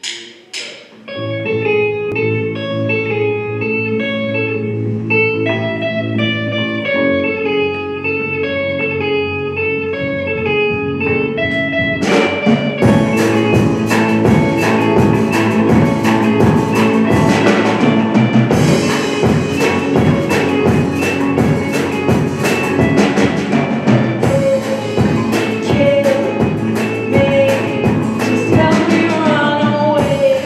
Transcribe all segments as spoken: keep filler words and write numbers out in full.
Just help me run away.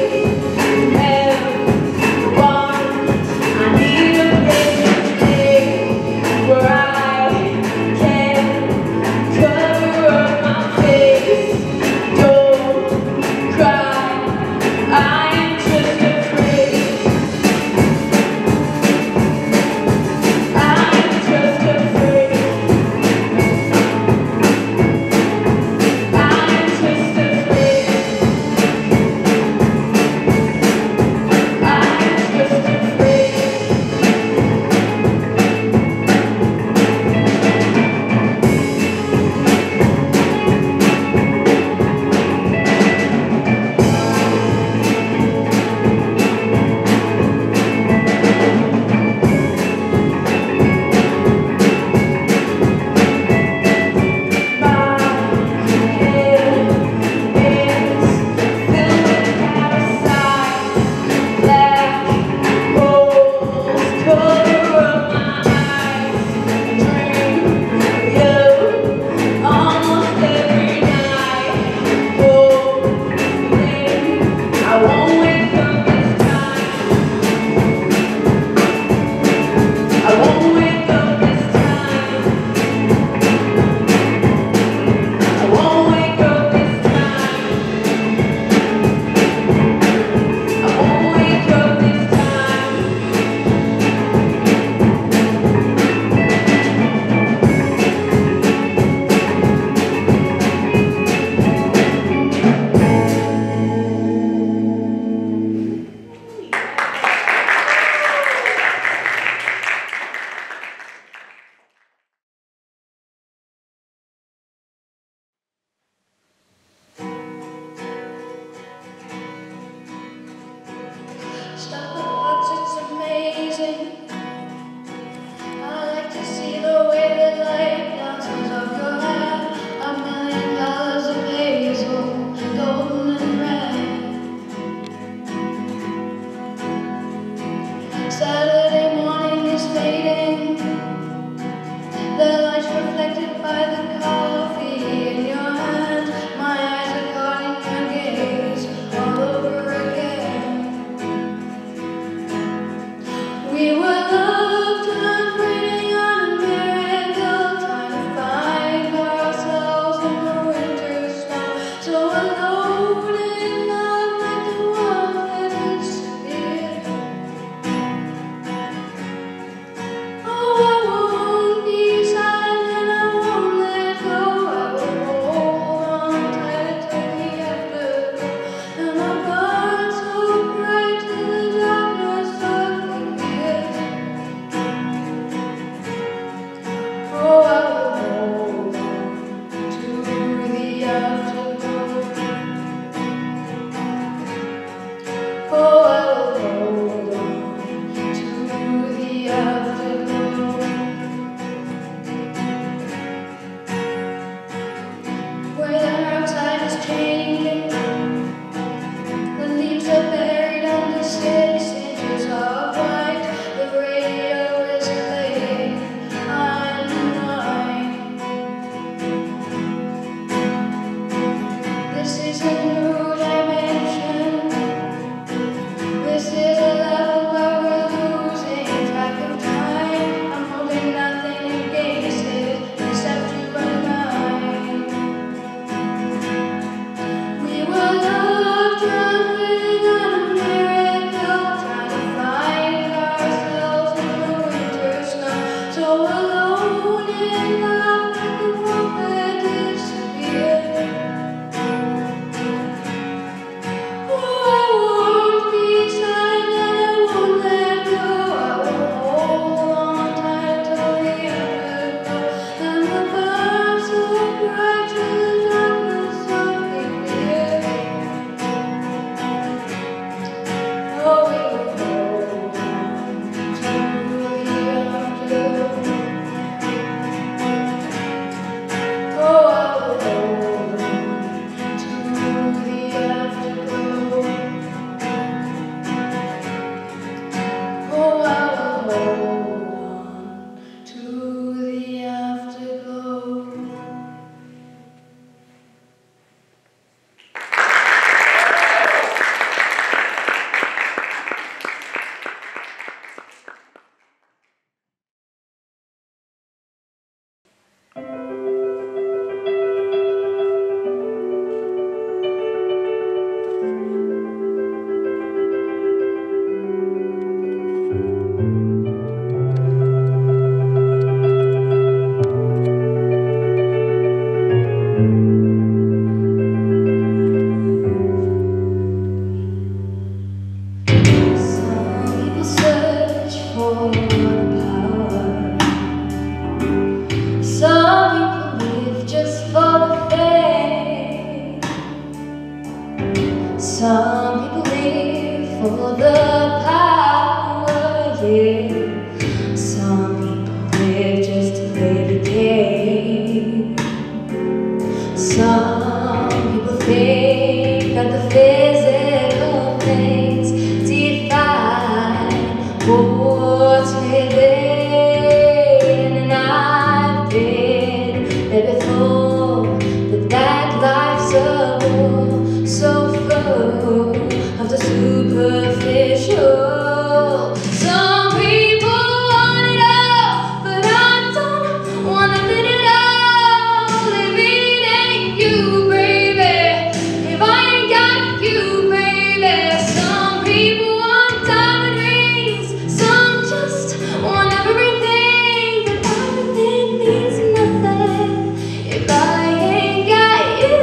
Some people think that the physical things define what's within, and I've been there before, but that life's a bore so full of the superficial. Some people want it all, but I don't want nothing at all. If it ain't you, baby, if I ain't got you, baby. Some people want diamond rings, some just want everything, but everything means nothing if I ain't got you.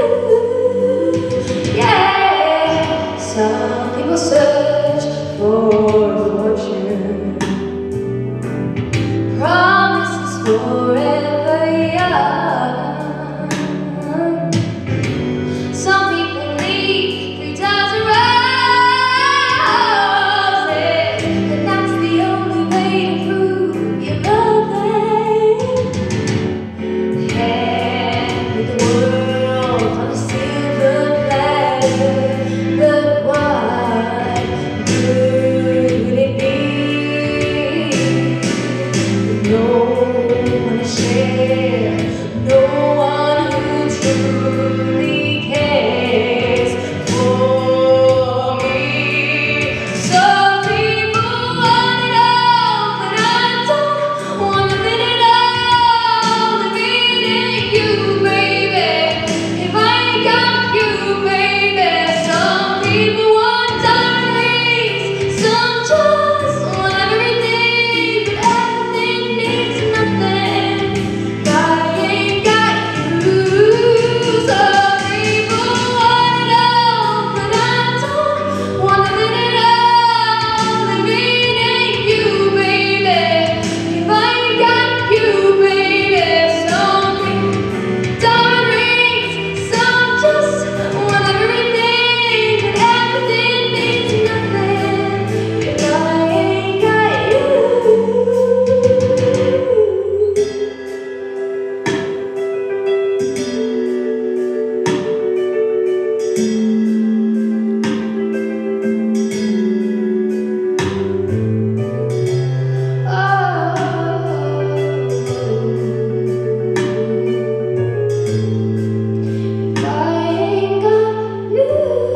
Yeah. Some people search for fortune, promises forever young. Some people need three dozen roses, and that's the only way to prove you love them. Hand me the world on a silver platter, but what good would it be? No one to share, no one who truly cares for me. Some people want it all, but I don't want nothing at all. If it ain't you, baby, if I ain't got you, baby. Some people want diamond rings, some just want everything, but everything means nothing if I ain't got you. Some people want it all, but I don't want nothing at all. If it ain't you, baby, if I ain't got you, baby. Some people diamond rings, some just want everything, but everything means nothing if I ain't got you. If I ain't got you.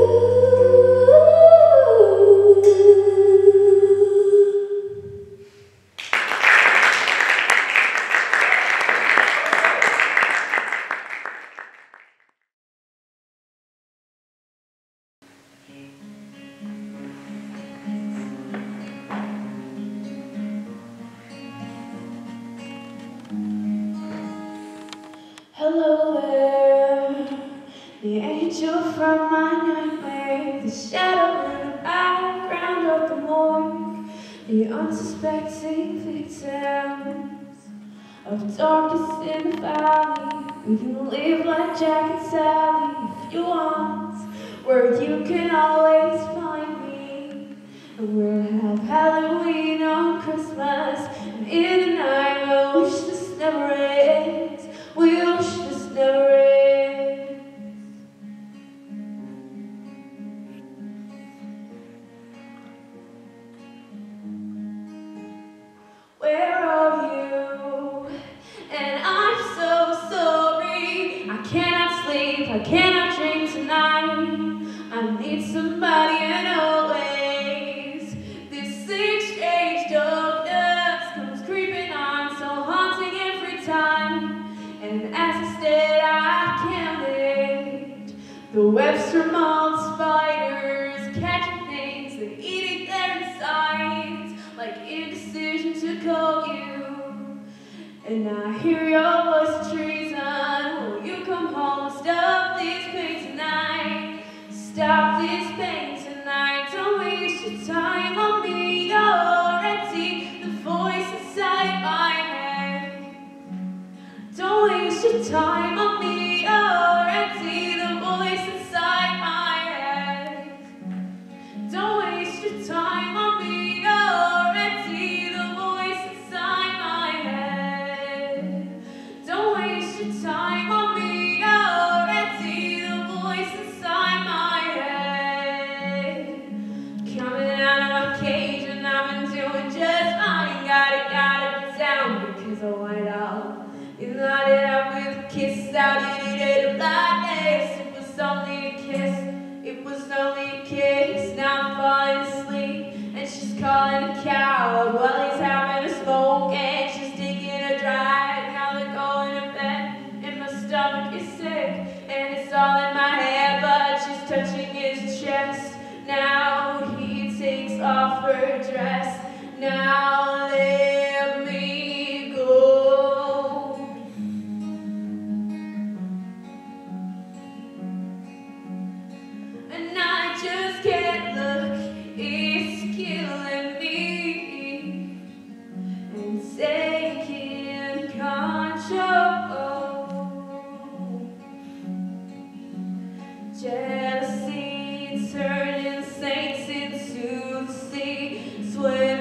Hello there, the angel from my nightmare, the shadow in the background of the morgue, the unsuspecting victims of darkness in the valley. We can live like Jack and Sally if you want, where you can always find me. And we'll have Halloween on Christmas, and in the night we'll wish this never ends. We wish this never ends. Where are you? And I'm so sorry. I cannot sleep, I cannot dream tonight. I need somebody and always. This same strange darkness comes creeping on, so haunting every time. And as instead I counted the webs from all the spiders, catching things and eating their insides, like indecision to call you. And I hear your voice of treason. Will you come home and stop this pain tonight? Stop this pain tonight. Don't waste your time on me. You're empty, the voice inside my head. Don't waste your time on me. You're empty, the voice inside my head. Don't waste your time on me. You're empty, the voice inside my head. Don't waste your time on me. You're empty. touching his chest. Now he takes off her dress. Now let me go. And I just can't look, it's killing me. And taking control. Jealousy turning saints into the sea. Swear